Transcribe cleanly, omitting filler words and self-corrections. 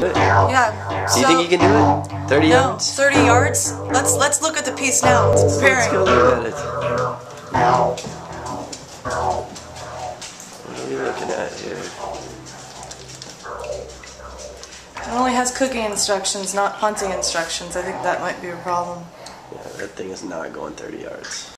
Yeah. Do you think you can do it? 30 yards? 30 yards? Let's look at the piece now. It's preparing. Let's go look at it. What are we looking at here? It only has cooking instructions, not punting instructions. I think that might be a problem. Yeah, that thing is not going 30 yards.